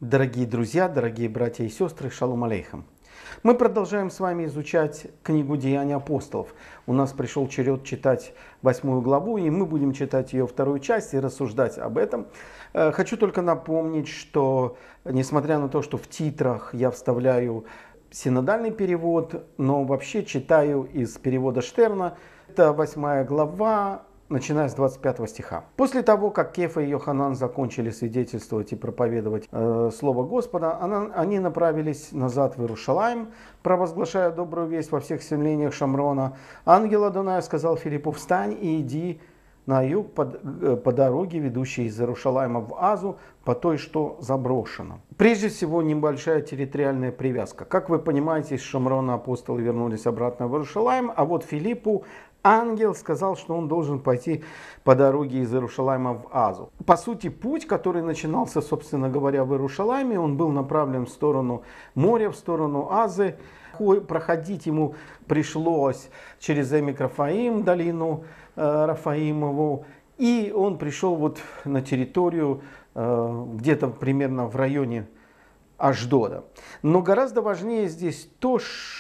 Дорогие друзья, дорогие братья и сестры, шалом алейхам. Мы продолжаем с вами изучать книгу «Деяния апостолов». У нас пришел черед читать 8 главу, и мы будем читать ее вторую часть и рассуждать об этом. Хочу только напомнить, что несмотря на то, что в титрах я вставляю синодальный перевод, но вообще читаю из перевода Штерна. Это 8 глава, начиная с 25 стиха. После того, как Кефа и Йоханан закончили свидетельствовать и проповедовать Слово Господа, они направились назад в Иерушалаим, провозглашая добрую весть во всех селениях Шамрона. Ангел Адоная сказал Филиппу: «Встань и иди на юг по дороге, ведущей из Иерушалаима в Азу, по той, что заброшено». Прежде всего, небольшая территориальная привязка. Как вы понимаете, из Шамрона апостолы вернулись обратно в Иерушалаим, а вот Филиппу ангел сказал, что он должен пойти по дороге из Иерушалаима в Азу. По сути, путь, который начинался, собственно говоря, в Иерушалайме, он был направлен в сторону моря, в сторону Азы. Проходить ему пришлось через Эмик Рафаим, долину Рафаимову, и он пришел вот на территорию где-то примерно в районе Ашдода. Но гораздо важнее здесь то,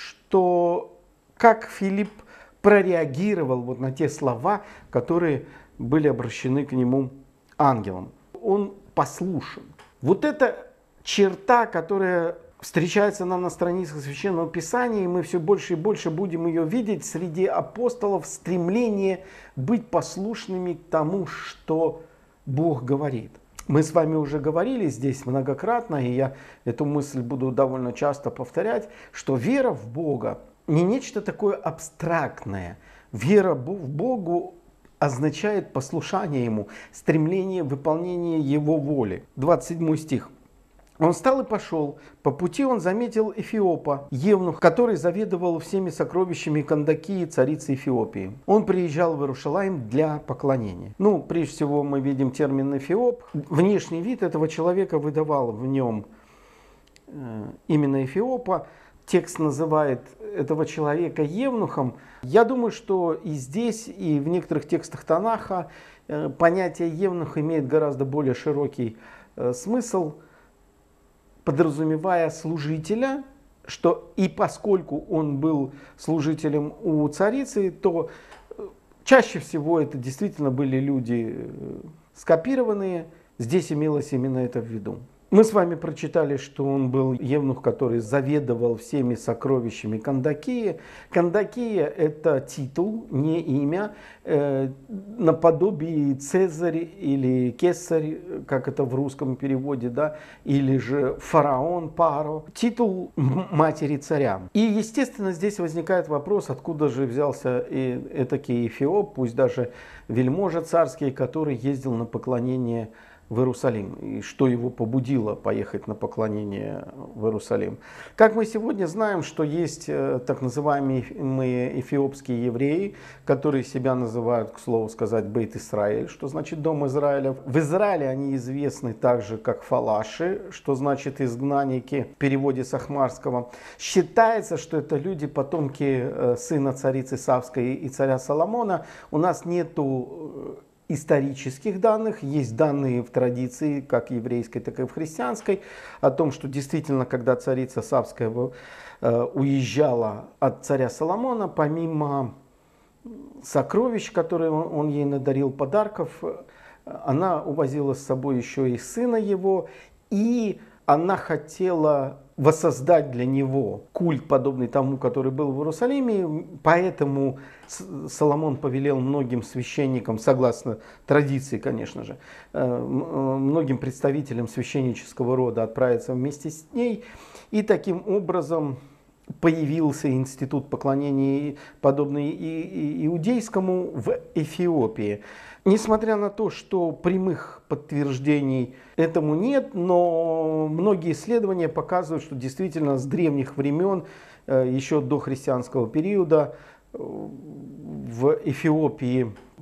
что как Филипп прореагировал вот на те слова, которые были обращены к нему ангелом. Он послушен. Вот эта черта, которая встречается нам на страницах Священного Писания, и мы все больше и больше будем ее видеть среди апостолов, стремление быть послушными к тому, что Бог говорит. Мы с вами уже говорили здесь многократно, и я эту мысль буду довольно часто повторять, что вера в Бога не нечто такое абстрактное. Вера в Богу означает послушание Ему, стремление выполнения Его воли. 27 стих. Он встал и пошел. По пути он заметил Эфиопа, евнух, который заведовал всеми сокровищами Кандакии, царицы Эфиопии. Он приезжал в Иерушалаим для поклонения. Прежде всего мы видим термин Эфиоп. Внешний вид этого человека выдавал в нем именно Эфиопа. Текст называет этого человека евнухом. Я думаю, что и здесь, и в некоторых текстах Танаха понятие евнух имеет гораздо более широкий смысл, подразумевая служителя, что и поскольку он был служителем у царицы, то чаще всего это действительно были люди скопированные. Здесь имелось именно это в виду. Мы с вами прочитали, что он был евнух, который заведовал всеми сокровищами Кандакии. Кандакия — это титул, не имя, наподобие Цезарь или Кесарь, как это в русском переводе, да, или же фараон Паро, титул матери царя. И, естественно, здесь возникает вопрос, откуда же взялся и этакий Эфиоп, пусть даже вельможа царский, который ездил на поклонение в Иерусалим, и что его побудило поехать на поклонение в Иерусалим. Как мы сегодня знаем, что есть так называемые эфиопские евреи, которые себя называют, к слову сказать, Бейт Исраэль, что значит Дом Израиля. В Израиле они известны также как фалаши, что значит изгнанники в переводе с ахмарского. Считается, что это люди, потомки сына царицы Савской и царя Соломона. У нас нету исторических данных, есть данные в традиции, как еврейской, так и в христианской, о том, что действительно, когда царица Савская уезжала от царя Соломона, помимо сокровищ, которые он ей надарил, подарков, она увозила с собой еще и сына его, и она хотела воссоздать для него культ, подобный тому, который был в Иерусалиме. Поэтому Соломон повелел многим священникам, согласно традиции, конечно же, многим представителям священнического рода отправиться вместе с ней. И таким образом появился институт поклонения, подобный иудейскому, в Эфиопии. Несмотря на то, что прямых подтверждений этому нет, но многие исследования показывают, что действительно с древних времен, еще до христианского периода, в Эфиопии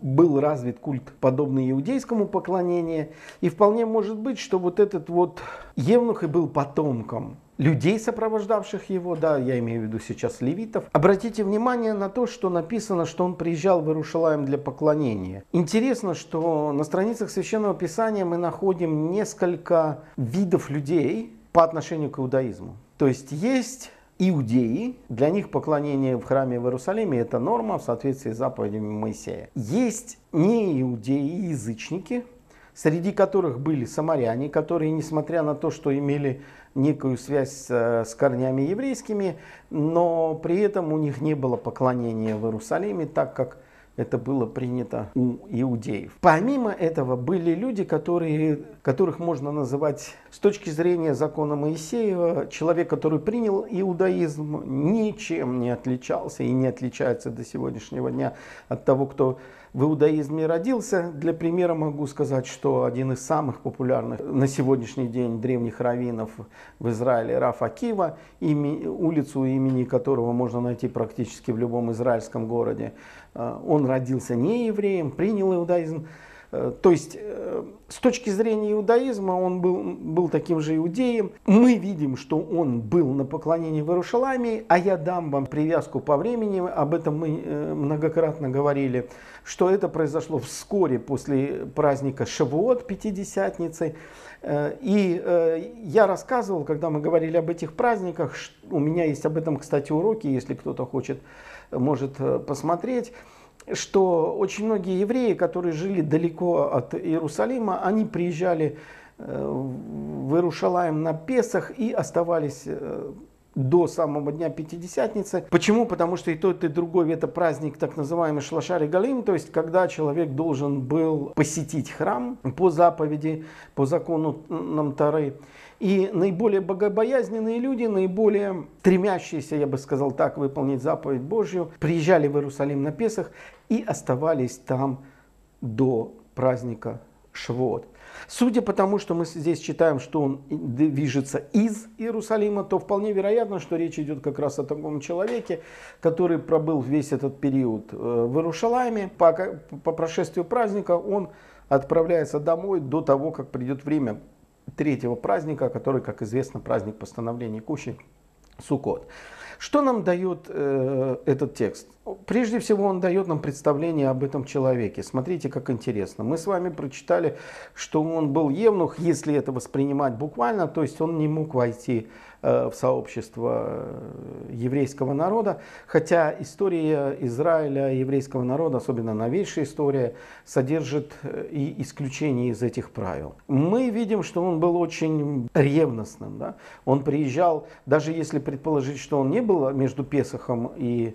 был развит культ, подобный иудейскому поклонению. И вполне может быть, что вот этот вот евнух и был потомком людей, сопровождавших его, да, я имею в виду сейчас левитов. Обратите внимание на то, что написано, что он приезжал в Иерушалаим для поклонения. Интересно, что на страницах Священного Писания мы находим несколько видов людей по отношению к иудаизму. То есть иудеи, для них поклонение в храме в Иерусалиме это норма в соответствии с заповедями Моисея. Есть неиудеи, язычники, среди которых были самаряне, которые, несмотря на то, что имели некую связь с корнями еврейскими, но при этом у них не было поклонения в Иерусалиме, так как это было принято у иудеев. Помимо этого были люди, которых можно называть с точки зрения закона Моисеева, человек, который принял иудаизм, ничем не отличался и не отличается до сегодняшнего дня от того, кто в иудаизме родился. Для примера могу сказать, что один из самых популярных на сегодняшний день древних раввинов в Израиле, Рав Акива, улицу имени которого можно найти практически в любом израильском городе, он родился не евреем, принял иудаизм. То есть, с точки зрения иудаизма, он был таким же иудеем. Мы видим, что он был на поклонении в Иерушалиме, а я дам вам привязку по времени, об этом мы многократно говорили, что это произошло вскоре после праздника Шавуот, Пятидесятницы. И я рассказывал, когда мы говорили об этих праздниках, у меня есть об этом, кстати, уроки, если кто-то хочет, может посмотреть, что очень многие евреи, которые жили далеко от Иерусалима, они приезжали в Иерушалаим на Песах и оставались до самого дня Пятидесятницы. Почему? Потому что и тот, и другой это праздник, так называемый Шлашар Галим, то есть когда человек должен был посетить храм по заповеди, по закону нам Торы. И наиболее богобоязненные люди, наиболее стремящиеся, я бы сказал так, выполнить заповедь Божью, приезжали в Иерусалим на Песах и оставались там до праздника Шавуот. Судя по тому, что мы здесь читаем, что он движется из Иерусалима, то вполне вероятно, что речь идет как раз о таком человеке, который пробыл весь этот период в Иерусалиме. По прошествию праздника он отправляется домой до того, как придет время третьего праздника, который, как известно, праздник постановления Кущи, Суккот. Что нам дает этот текст? Прежде всего, он дает нам представление об этом человеке. Смотрите, как интересно. Мы с вами прочитали, что он был евнух, если это воспринимать буквально, то есть он не мог войти в сообщество еврейского народа, хотя история Израиля, еврейского народа, особенно новейшая история, содержит и исключения из этих правил. Мы видим, что он был очень ревностным. Да? Он приезжал, даже если предположить, что он не был между Песахом и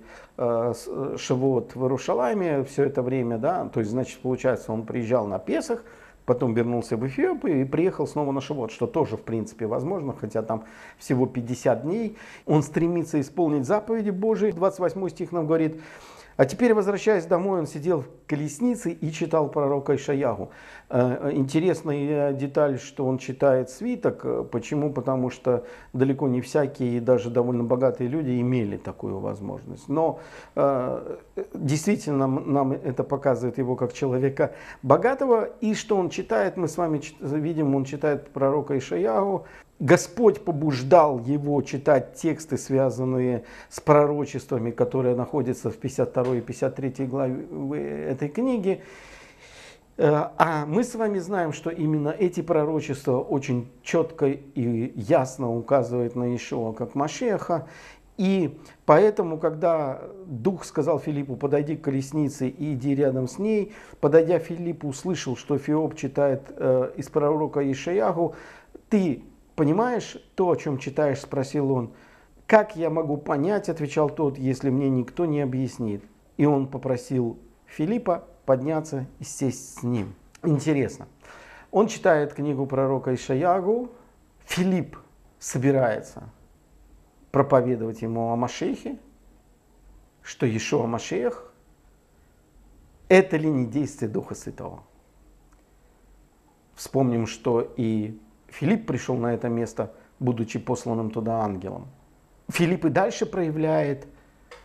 Шавуот в Иерушалиме все это время, да, то есть, значит, получается, он приезжал на Песах, потом вернулся в Эфиопию и приехал снова на Шавуот, что тоже, в принципе, возможно, хотя там всего 50 дней. Он стремится исполнить заповеди Божии. 28 стих нам говорит: «А теперь, возвращаясь домой, он сидел в колеснице и читал пророка Ишаягу». Интересная деталь, что он читает свиток. Почему? Потому что далеко не всякие, и даже довольно богатые люди имели такую возможность. Но действительно нам это показывает его как человека богатого. И что он читает, мы с вами видим, он читает пророка Ишаягу. Господь побуждал его читать тексты, связанные с пророчествами, которые находятся в 52 и 53 главе этой книги. А мы с вами знаем, что именно эти пророчества очень четко и ясно указывают на Иешуа как Машиаха. И поэтому, когда Дух сказал Филиппу: подойди к колеснице и иди рядом с ней, подойдя, Филипп услышал, что Эфиоп читает из пророка Ишаягу: ты понимаешь то, о чем читаешь? — спросил он. — Как я могу понять, — отвечал тот, — если мне никто не объяснит? И он попросил Филиппа подняться и сесть с ним. Интересно. Он читает книгу пророка Ишаягу. Филипп собирается проповедовать ему о Машиахе, что Иешуа Машиах. Это ли не действие Духа Святого? Вспомним, что и Филипп пришел на это место, будучи посланным туда ангелом. Филипп и дальше проявляет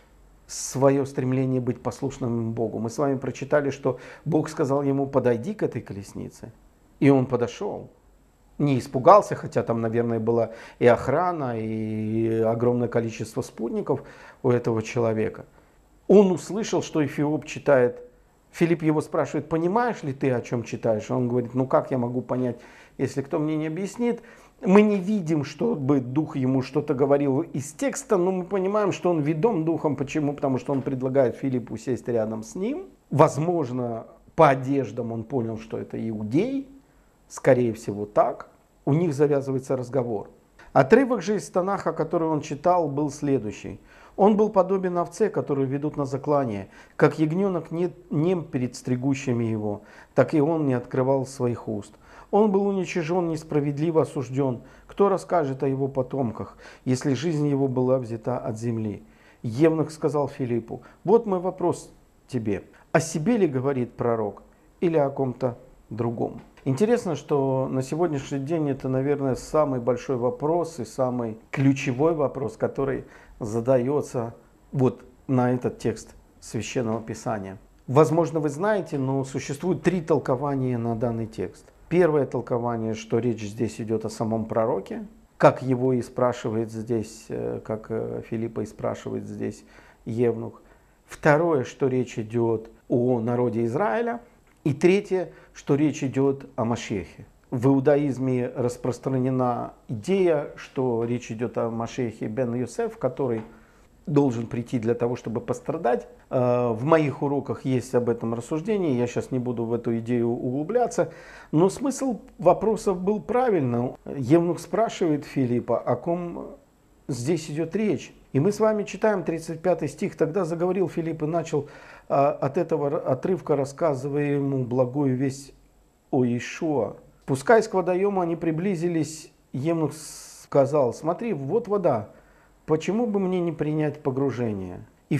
свое стремление быть послушным Богу. Мы с вами прочитали, что Бог сказал ему: подойди к этой колеснице. И он подошел. Не испугался, хотя там, наверное, была и охрана, и огромное количество спутников у этого человека. Он услышал, что Эфиоп читает. Филипп его спрашивает: понимаешь ли ты, о чем читаешь? Он говорит: ну как я могу понять, если кто мне не объяснит? Мы не видим, чтобы Дух ему что-то говорил из текста, но мы понимаем, что он ведом Духом. Почему? Потому что он предлагает Филиппу сесть рядом с ним. Возможно, по одеждам он понял, что это иудей. Скорее всего, так. У них завязывается разговор. Отрывок же из Танаха, который он читал, был следующий. Он был подобен овце, которую ведут на заклание. Как ягненок нем перед стригущими его, так и он не открывал своих уст. Он был уничижен, несправедливо осужден. Кто расскажет о его потомках, если жизнь его была взята от земли? Евнух сказал Филиппу: вот мой вопрос тебе. О себе ли говорит пророк или о ком-то другом? Интересно, что на сегодняшний день это, наверное, самый большой вопрос и самый ключевой вопрос, который задается вот на этот текст Священного Писания. Возможно, вы знаете, но существует 3 толкования на данный текст. Первое толкование, что речь здесь идет о самом пророке, как его и спрашивает здесь, как Филиппа и спрашивает здесь Евнух. Второе, что речь идет о народе Израиля. И третье, что речь идет о Машиахе. В иудаизме распространена идея, что речь идет о Машиахе бен Йосеф, который должен прийти для того, чтобы пострадать. В моих уроках есть об этом рассуждение, я сейчас не буду в эту идею углубляться. Но смысл вопросов был правильным. Евнух спрашивает Филиппа, о ком здесь идет речь. И мы с вами читаем 35 стих. Тогда заговорил Филипп и начал от этого отрывка, рассказывая ему благую весть о Иешуа. Спускаясь к водоему, они приблизились. Евнух сказал: смотри, вот вода, почему бы мне не принять погружение?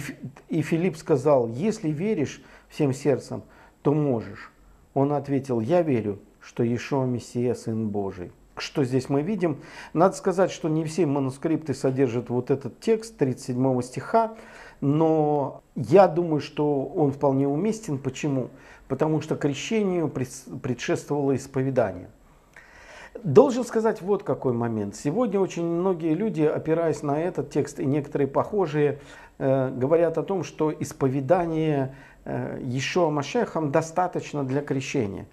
И Филипп сказал: если веришь всем сердцем, то можешь. Он ответил: я верю, что Иешуа Мессия, Сын Божий. Что здесь мы видим? Надо сказать, что не все манускрипты содержат вот этот текст 37 стиха, но я думаю, что он вполне уместен. Почему? Потому что крещению предшествовало исповедание. Должен сказать вот какой момент. Сегодня очень многие люди, опираясь на этот текст и некоторые похожие, говорят о том, что исповедание Иешуа Машиахом достаточно для крещения.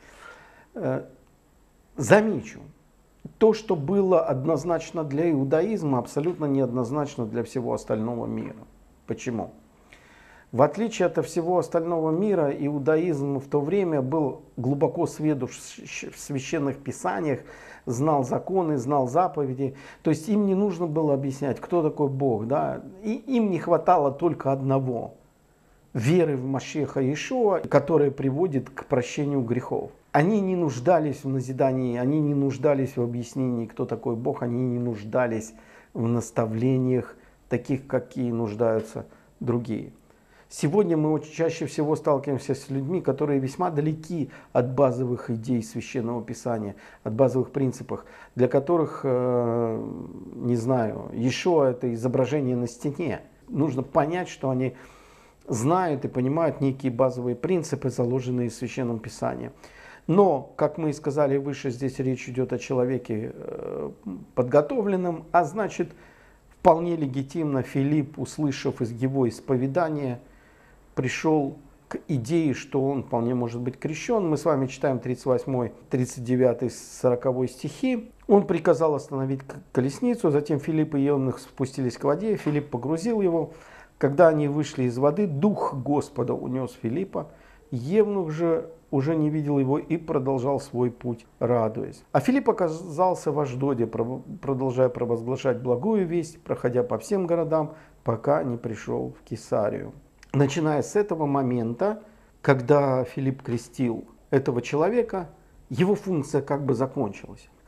Замечу. То, что было однозначно для иудаизма, абсолютно неоднозначно для всего остального мира. Почему? В отличие от всего остального мира, иудаизм в то время был глубоко сведущ в священных писаниях, знал законы, знал заповеди. То есть им не нужно было объяснять, кто такой Бог. Да? И им не хватало только одного – веры в Машиаха Иешуа, которая приводит к прощению грехов. Они не нуждались в назидании, они не нуждались в объяснении, кто такой Бог, они не нуждались в наставлениях, таких, какие нуждаются другие. Сегодня мы очень чаще всего сталкиваемся с людьми, которые весьма далеки от базовых идей Священного Писания, от базовых принципов, для которых, не знаю, Иешуа – это изображение на стене. Нужно понять, что они знают и понимают некие базовые принципы, заложенные в Священном Писании. Но, как мы и сказали выше, здесь речь идет о человеке подготовленном, а значит, вполне легитимно Филипп, услышав из его исповедания, пришел к идее, что он вполне может быть крещен. Мы с вами читаем 38, 39, 40 стихи. Он приказал остановить колесницу, затем Филипп и Евнух спустились к воде, Филипп погрузил его. Когда они вышли из воды, Дух Господа унес Филиппа. Евнух же уже не видел его и продолжал свой путь, радуясь. А Филипп оказался в Ашдоде, продолжая провозглашать благую весть, проходя по всем городам, пока не пришел в Кесарию. Начиная с этого момента, когда Филипп крестил этого человека, его функция как бы закончилась.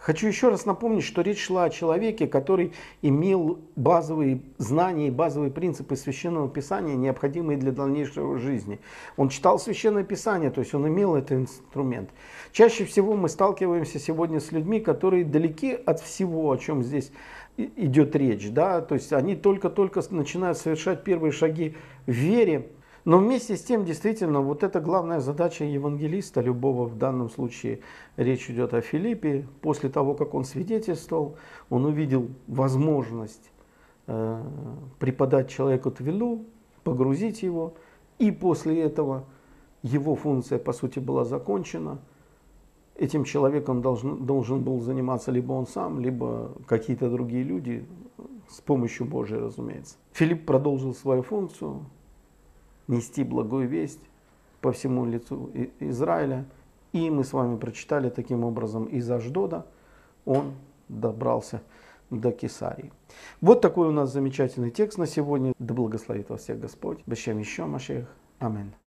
Хочу еще раз напомнить, что речь шла о человеке, который имел базовые знания и базовые принципы Священного Писания, необходимые для дальнейшей жизни. Он читал Священное Писание, то есть он имел этот инструмент. Чаще всего мы сталкиваемся сегодня с людьми, которые далеки от всего, о чем здесь идет речь. Да? То есть они только-только начинают совершать первые шаги в вере. Но вместе с тем, действительно, вот это главная задача евангелиста, любого, в данном случае речь идет о Филиппе. После того, как он свидетельствовал, он увидел возможность преподать человеку твилу, погрузить его. И после этого его функция, по сути, была закончена. Этим человеком должен был заниматься либо он сам, либо какие-то другие люди, с помощью Божией, разумеется. Филипп продолжил свою функцию. Нести благую весть по всему лицу Израиля. И мы с вами прочитали таким образом из Ашдода он добрался до Кесарии. Вот такой у нас замечательный текст на сегодня. Да благословит вас всех Господь. Бешем еще Машех. Аминь.